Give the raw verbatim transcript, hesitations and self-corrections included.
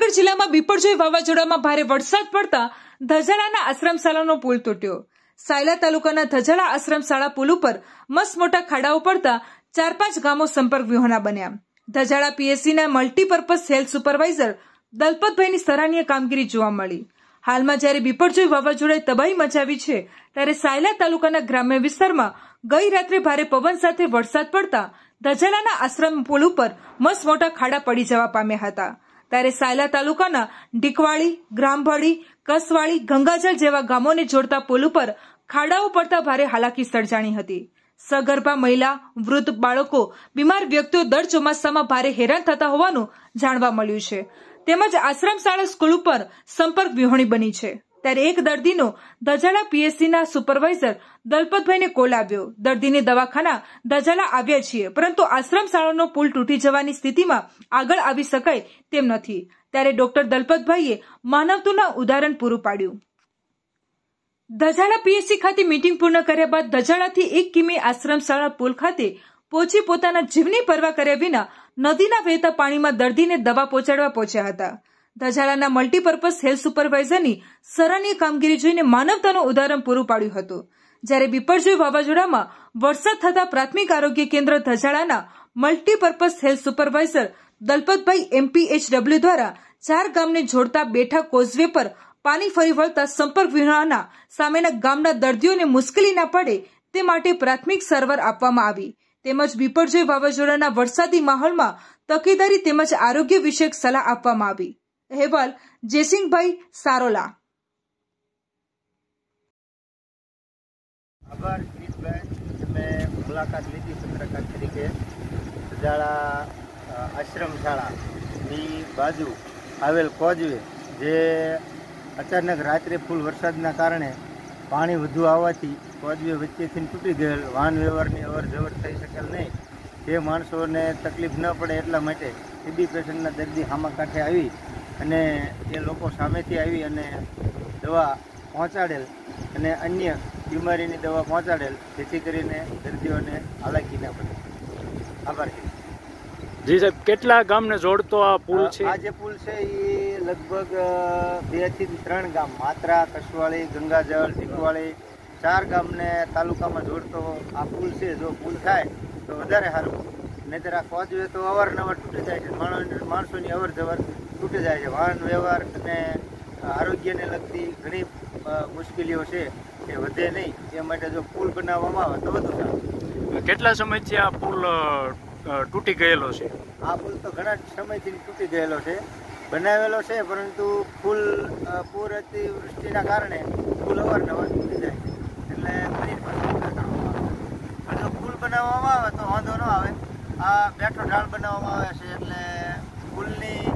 ભાવનગર જિલ્લામાં બીપરજોય વાવાઝોડામાં ભારે વરસાદ પડતા ધજાળાના આશ્રમશાળાનો પુલ તૂટ્યો। સાયલા તાલુકાના ધજાળા આશ્રમશાળા પુલ ઉપર મસ્ત મોટા ખાડાઓ પડતા ચાર પાંચ ગામો સંપર્ક વિહોણા બન્યા। ધજાળા પીએસસીના મલ્ટીપર્પઝ હેલ્થ સુપરવાઇઝર દલપતભાઈની સરાહનીય કામગીરી જોવા મળી। હાલમાં જ્યારે બીપરજોય વાવાઝોડાએ તબાહી મચાવી છે ત્યારે સાયલા તાલુકાના ગ્રામ્ય વિસ્તારમાં ગઈ રાત્રે ભારે પવન સાથે વરસાદ પડતા ધજાળાના આશ્રમ પુલ ઉપર મસ્ત મોટા ખાડા પડી જવા પામ્યા હતા। ત્યારે સાયલા તાલુકાના ડીકવાળી, ગ્રામભડી, કસવાળી, ગંગાજળ જેવા ગામોને જોડતા પુલ ઉપર ખાડાઓ પડતા ભારે હાલાકી સર્જાણી હતી। સગર્ભા મહિલા, વૃદ્ધ બાળકો, બીમાર વ્યક્તિઓ દર ચોમાસામાં ભારે હેરાન થતા હોવાનું જાણવા મળ્યું છે। તેમજ આશ્રમશાળા સ્કૂલ ઉપર સંપર્ક વિહોણી બની છે। ત્યારે એક દર્દીનો ધજાળા પીએસસીના સુપરવાઇઝર દલપતભાઈને કોલ આવ્યો। દર્દીને દવાખાના ધજાળા આવ્યા છીએ, પરંતુ આશ્રમશાળાનો પુલ તૂટી જવાની સ્થિતિમાં આગળ આવી શકાય તેમ નથી। ત્યારે ડોક્ટર દલપતભાઈએ માનવતાનું ઉદાહરણ પૂરું પાડ્યું। ધજાળા પીએસસી ખાતે મીટિંગ પૂર્ણ કર્યા બાદ ધજાળાથી એક કિમી આશ્રમશાળા પુલ ખાતે પહોંચી પોતાના જીવની પરવા કર્યા વિના નદીના વહેતા પાણીમાં દર્દીને દવા પહોંચાડવા પહોંચ્યા હતા। ધજાળાના મલ્ટીપર્પઝ હેલ્થ સુપરવાઇઝરની સરાહનીય કામગીરી જોઈને માનવતાનું ઉદાહરણ પૂરું પાડ્યું હતું। જ્યારે બીપરજોય વાવાઝોડામાં વરસાદ થતા પ્રાથમિક આરોગ્ય કેન્દ્ર ધજાળાના multipurpose health supervisor Dalpatbhai M P H W દ્વારા ચાર ગામને જોડતા બેઠા કોઝવે પર પાણી ફરી વળતા સંપર્ક વિહોણા સામેના ગામના દર્દીઓને મુશ્કેલી ના પડે તે માટે પ્રાથમિક સારવાર આપવામાં આવી। તેમજ બીપરજોય વાવાઝોડાના વરસાદી માહોલમાં તકેદારી તેમજ આરોગ્ય વિષયક સલાહ આપવામાં આવી। અહેવાલ જયસિંહભાઈ સારોલા। આભાર ક્રિશભાઈ, તમે મુલાકાત લીધી પત્રકાર તરીકે ધજાળા આશ્રમશાળાની બાજુ આવેલ કોઝવે, જે અચાનક રાત્રે ફૂલ વરસાદના કારણે પાણી વધુ આવવાથી કોઝવે વચ્ચેથી તૂટી ગયેલ, વાહન વ્યવહારની અવર જવર થઈ શકેલ નહીં। જે માણસોને તકલીફ ન પડે એટલા માટે ટીબી પેશન્ટના દર્દી હામા કાંઠે આવી અને એ લોકો સામેથી આવી અને દવા પહોંચાડેલ અને અન્ય બીમારીની દવા પહોંચાડેલ, જેથી કરીને દર્દીઓને હાલાકી ના પડે। આભાર। જી સાહેબ, કેટલા ગામને જોડતો આ પુલ છે? આ જે પુલ છે એ લગભગ બે થી ત્રણ ગામ, માત્રા, કસવાળી, ગંગાજળ, ટીકવાળી, ચાર ગામને તાલુકામાં જોડતો આ પુલ છે। જો પુલ થાય તો વધારે સારું, નહીંતર આ કોઝવે તો અવારનવાર તૂટી જાય છે, માણસોની અવર જવર તૂટી જાય છે, વાહન વ્યવહાર અને આરોગ્યને લગતી ઘણી મુશ્કેલીઓ છે એ વધે નહીં, એ માટે જો પુલ બનાવવામાં આવે તો વધુ સારું। કેટલા સમયથી આ પુલ તૂટી ગયેલો છે? આ પુલ તો ઘણા સમયથી તૂટી ગયેલો છે, બનાવેલો છે, પરંતુ ફૂલ પૂર અતિવૃષ્ટિના કારણે પુલ અવારનવાર તૂટી જાય છે, એટલે ફરી પાછું જો પુલ બનાવવામાં આવે તો વાંધો ન આવે। આ બેઠો ઢાળ બનાવવામાં આવે છે એટલે પુલની